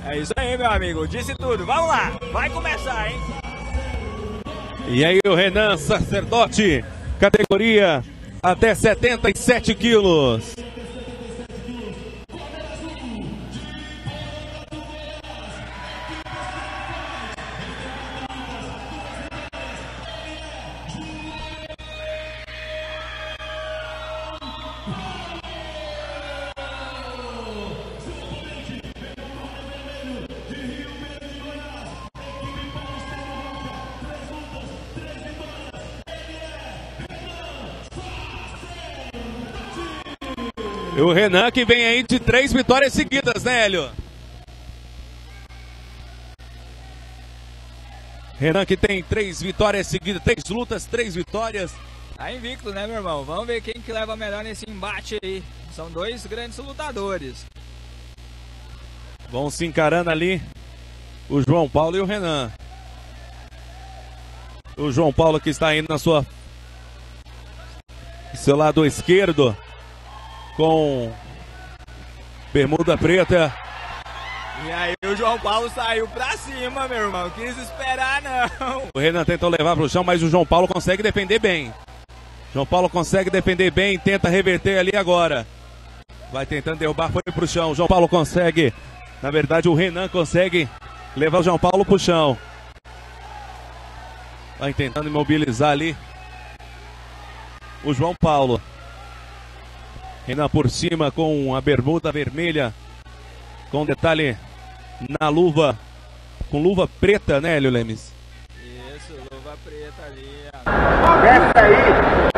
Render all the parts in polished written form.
É isso aí, meu amigo. Disse tudo. Vamos lá. Vai começar, hein? E aí o Renan Sacerdote, categoria até 77 quilos. E o Renan que vem aí de 3 vitórias seguidas, né, Hélio? Renan que tem 3 vitórias seguidas, 3 lutas, 3 vitórias. Tá invicto, né, meu irmão? Vamos ver quem que leva melhor nesse embate aí. São 2 grandes lutadores. Vão se encarando ali o João Paulo e o Renan. O João Paulo que está indo na seu lado esquerdo, com bermuda preta. E aí o João Paulo saiu pra cima, meu irmão. Quis esperar, não. O Renan tentou levar pro chão, mas o João Paulo consegue defender bem. João Paulo consegue defender bem, tenta reverter ali agora. Vai tentando derrubar, foi pro chão. O João Paulo consegue. Na verdade, o Renan consegue levar o João Paulo pro chão. Vai tentando imobilizar ali o João Paulo. Renan por cima com a bermuda vermelha, com detalhe na luva, com luva preta, né, Hélio Lemes? Isso, luva preta ali. Desce aí!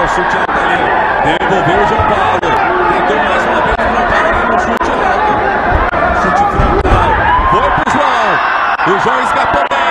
chute alto ali. Devolveu o João Paulo. Tentou mais uma vez o João Paulo ali no chute alto. Chute frontal. Foi pro João. O João escapou bem.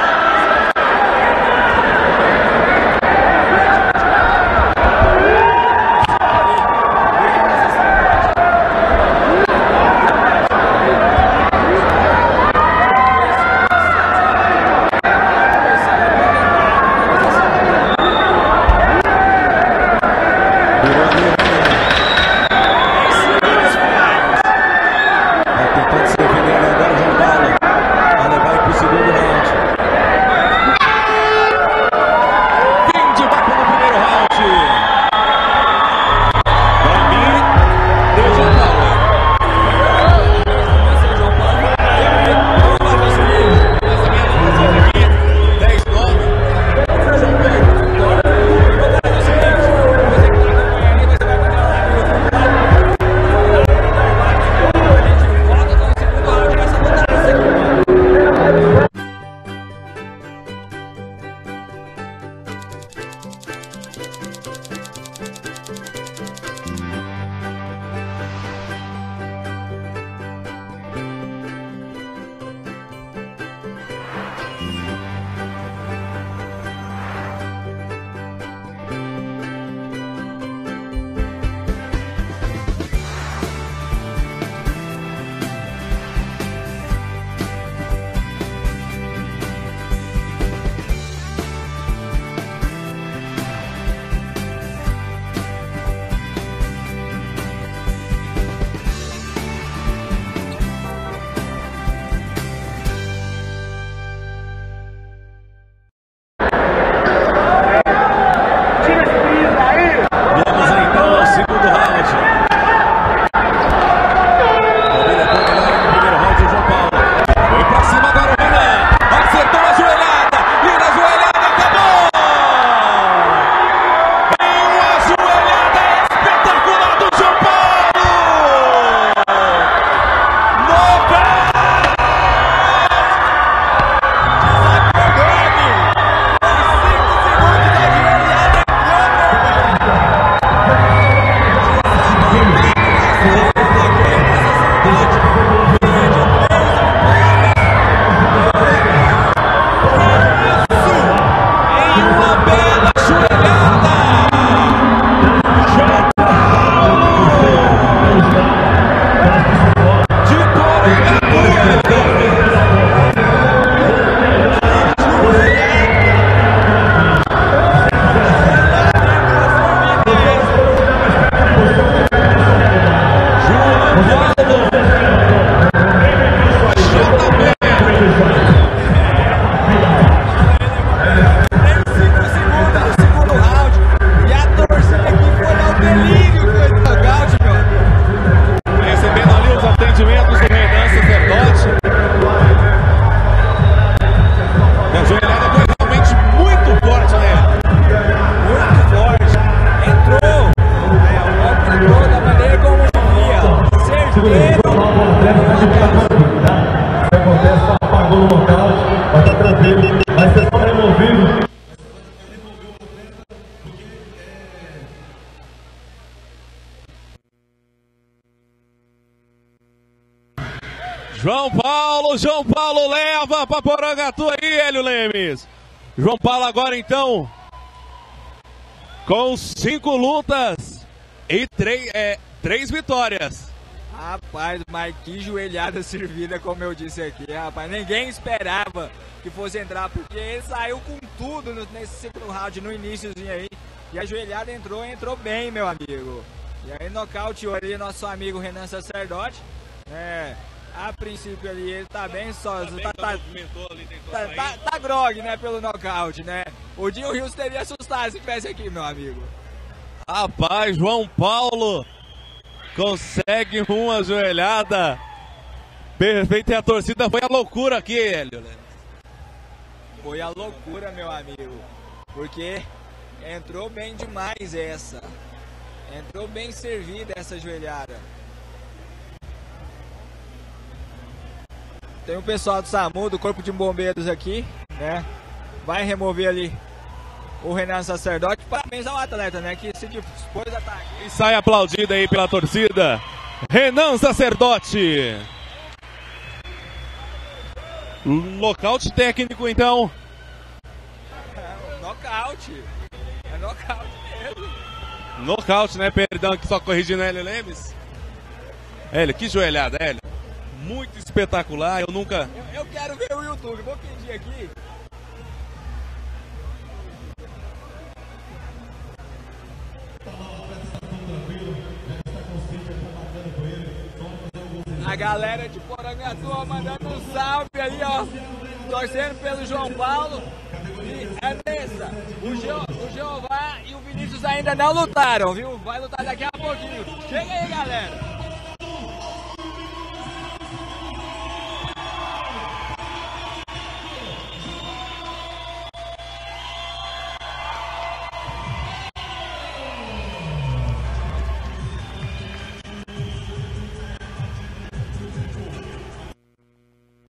João Paulo leva para Porangatu aí, Hélio Lemes. João Paulo agora então com 5 lutas e 3 vitórias. Rapaz, mas que joelhada servida, como eu disse aqui, rapaz. Ninguém esperava que fosse entrar, porque ele saiu com tudo nesse segundo round, no iníciozinho aí. E a joelhada entrou bem, meu amigo. E aí nocauteou ali nosso amigo Renan Sacerdote. A princípio ali ele tá bem só. Tá grog, né, pelo nocaute, né? O Dinho Rios teria assustado se tivesse aqui, meu amigo. Rapaz, João Paulo consegue uma joelhada perfeita e a torcida foi a loucura aqui, Hélio. Foi a loucura, meu amigo. Porque entrou bem demais essa. Entrou bem servida essa joelhada. Tem o pessoal do SAMU, do Corpo de Bombeiros aqui, né? Vai remover ali o Renan Sacerdote. Parabéns ao atleta, né? Que se dispôs a estar aqui. E sai aplaudido aí pela torcida. Renan Sacerdote. Nocaute técnico, então. Nocaute. É nocaute mesmo. Nocaute, né? Perdão, que só corrigindo Hélio Lemes. Hélio, que joelhada, Hélio. Muito espetacular, eu nunca... Eu quero ver o YouTube, vou pedir aqui. A galera de Porangatuba mandando um salve aí, ó. Torcendo pelo João Paulo. E é nessa. O Jeová e o Vinícius ainda não lutaram, viu? Vai lutar daqui a pouquinho. Chega aí, galera.